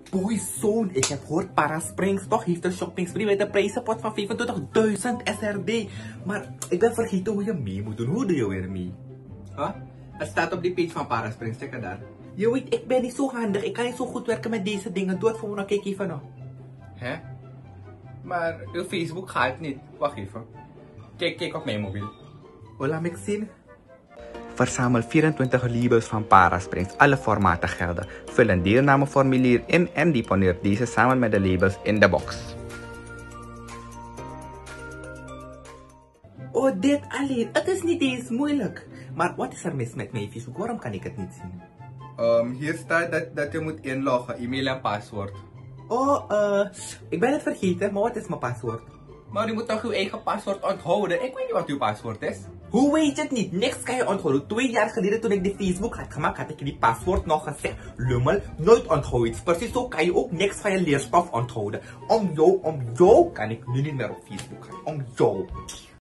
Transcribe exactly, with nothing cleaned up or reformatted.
Boyzoon, ik heb gehoord Parasprings toch heeft een shoppingspree met een prijzenpot van vijfentwintigduizend S R D. Maar ik ben vergeten hoe je mee moet doen. Hoe doe je weer mee? Huh? Het staat op die page van Parasprings, check het daar. Je weet, ik ben niet zo handig. Ik kan niet zo goed werken met deze dingen. Doe het voor me, nou kijk even nog. Hè? Maar uw Facebook gaat niet. Wacht even. Kijk, kijk op mijn mobiel. Oh, laat me zien. Verzamel vierentwintig labels van Parasprings. Alle formaten gelden. Vul een deelnameformulier in en deponeer deze samen met de labels in de box. Oh, dit alleen. Het is niet eens moeilijk. Maar wat is er mis met mijn Facebook? Waarom kan ik het niet zien? Um, hier staat dat, dat je moet inloggen, e-mail en paswoord. Oh, eh, uh, ik ben het vergeten, maar wat is mijn paswoord? Maar je moet toch uw eigen paswoord onthouden? Ik weet niet wat uw paswoord is. Hoe weet je het niet? Niks kan je onthouden. Twee jaar geleden toen ik de Facebook had gemaakt, had ik die paswoord nog gezegd. Lummel, nooit onthouden. Precies zo kan je ook niks van je leerstof onthouden. Om jou, om jou kan ik nu niet meer op Facebook gaan. Om jou.